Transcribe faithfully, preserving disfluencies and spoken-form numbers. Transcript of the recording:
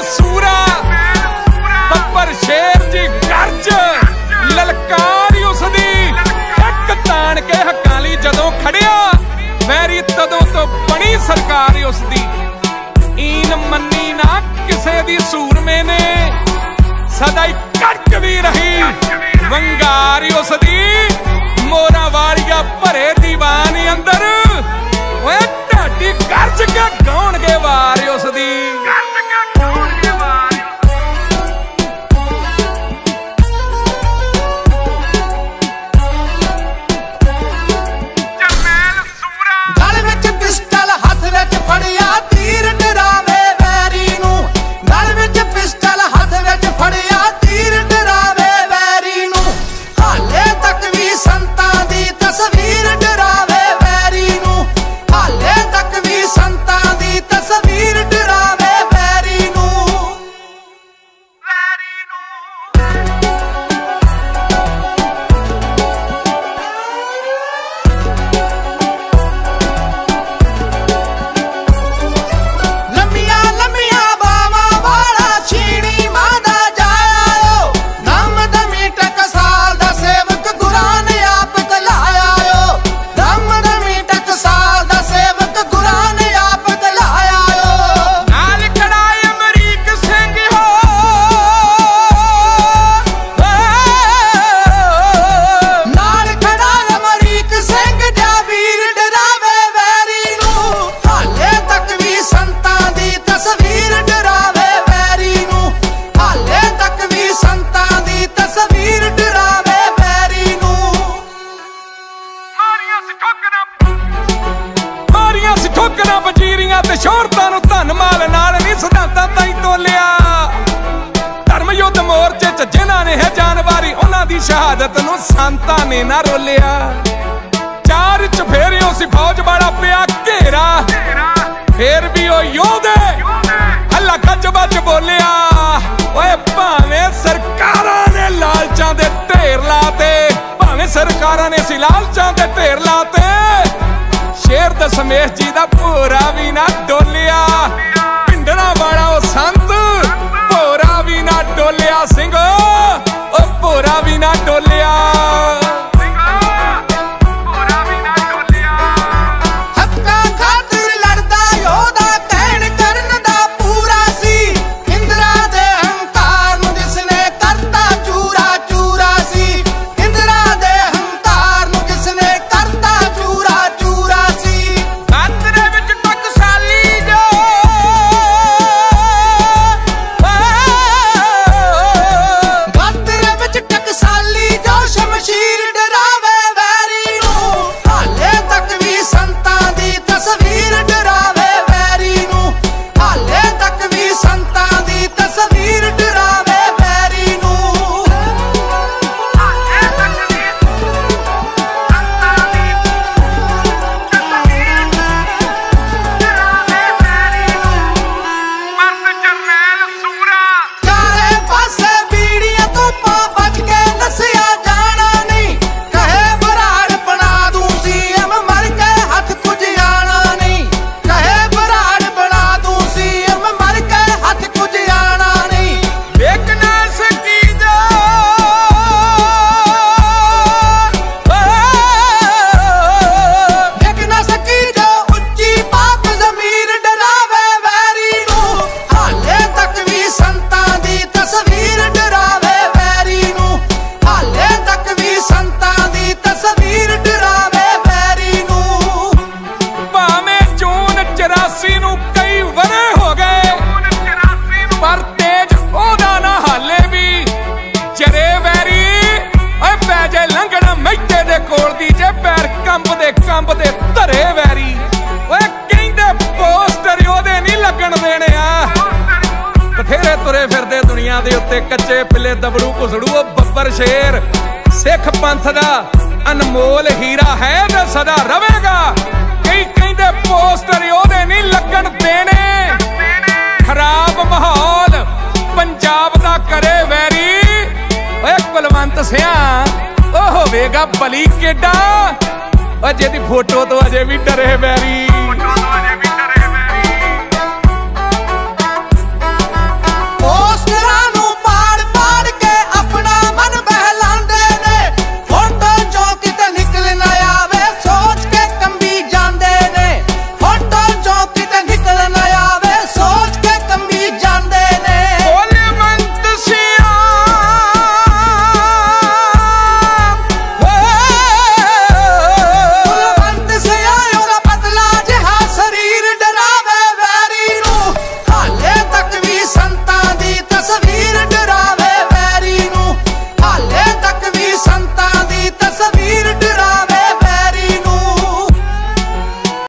सूरा बब्बर शेर जी गर्ज ललकार उसदी एक तान के हक्कां लई जदों खड़िया वैरी तदों तो बनी सरकार उसदी ईन मन्नी ना किसे दी सूरमे ने सदा ही कड़क भी रही वंगार उसदी मोरा वालिया भरे दीवानी अंदर ढाडी गर्ज के गाउणगे वार उसदी शोहरतां नूं धन माल नाल नहीं सिद्धांतां ताईं तोलिया धर्म युद्ध मोर्चे च जिन्हां ने है जानवारी उन्हां दी शहादत नूं संतां ने ना रोलिया चार चफेरियों सी फौज वाला पिया घेरा फिर भी ओ योधे हल्ला गज बज बोलिया ओए भावें सरकारां ने लालचां दे ढेर लाते भावें सरकारां ने सी लालचां दे ढेर लाते शेर दशमेश जी दा भोरा भी ना डोलिया पिंडरा वाला ओ संत भोरा भी ना डोलिया सिंह ओ भोरा भी ना डोलिया कंबदे धरे वैरी कहंदे पोस्टर ओहदे नहीं लगन देने आ बथेरे तुरे फिरदे दुनिया दे उत्ते कच्चे पिले दबड़ू घुसड़ू बब्बर शेर सिख पंथ दा अनमोल हीरा है ते सदा रवेगा कई कहंदे पोस्टर ओहदे नहीं लगन देने खराब माहौल पंजाब दा करे वैरी ओए कुलवंत सिंह ओ होवेगा बली केडा जिहदी फोटो तो अजे भी डरे बैरी।